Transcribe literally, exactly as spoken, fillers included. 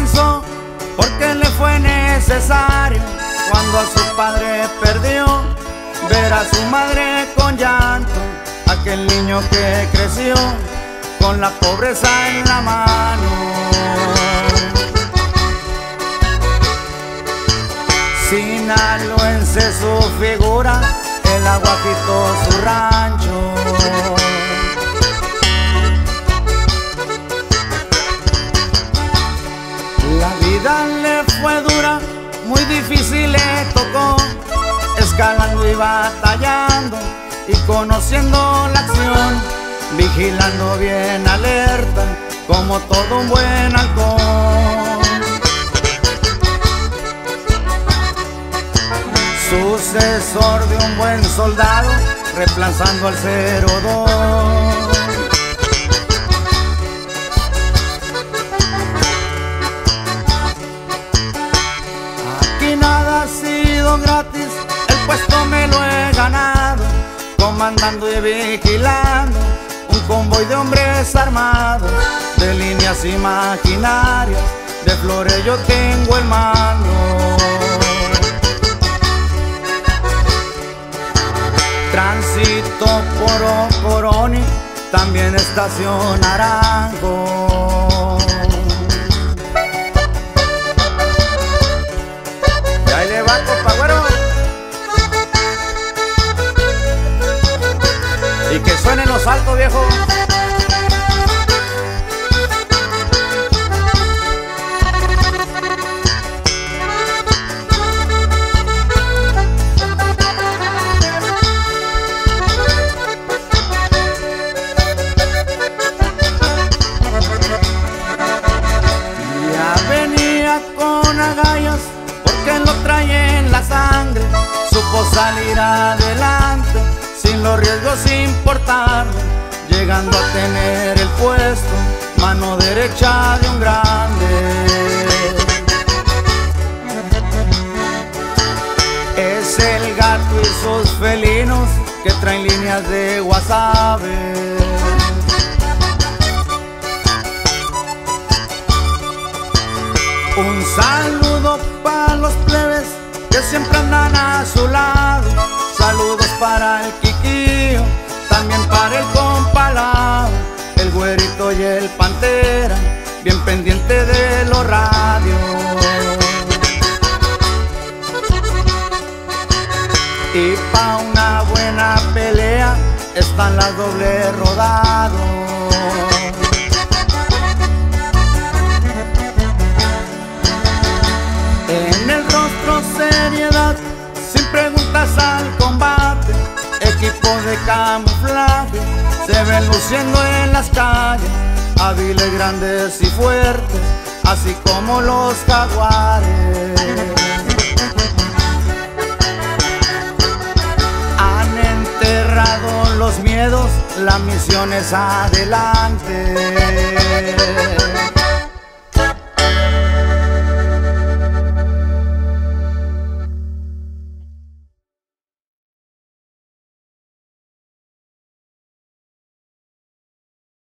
comenzó porque le fue necesario, cuando a su padre perdió, ver a su madre con llanto, aquel niño que creció con la pobreza en la mano. Sinaloense su figura, el agua quitó su rancho. La vida le fue dura, muy difícil le tocó, escalando y batallando y conociendo la acción, vigilando bien alerta como todo un buen halcón. Sucesor de un buen soldado, reemplazando al cero dos. Aquí nada ha sido gratis, el puesto me lo he ganado, comandando y vigilando un convoy de hombres armados, de líneas imaginarias, de flores yo tengo el mando. Tránsito por Ocoroni, también estación Naranjo. Y ahí le va, compa güero. Y que suenen los altos, viejo. Con agallas, porque lo trae en la sangre, supo salir adelante sin los riesgos importarle, llegando a tener el puesto, mano derecha de un grande. Es el gato y sus felinos que traen líneas de Guasave. Un saludo para los plebes que siempre andan a su lado, saludos para el Quiquillo, también para el compalado, el güerito y el pantera, bien pendiente de los radios. Y pa' una buena pelea están las doble rodados. En el rostro seriedad, sin preguntas al combate, equipo de camuflaje, se ven luciendo en las calles, hábiles, grandes y fuertes, así como los jaguares. Han enterrado los miedos, la misión es adelante.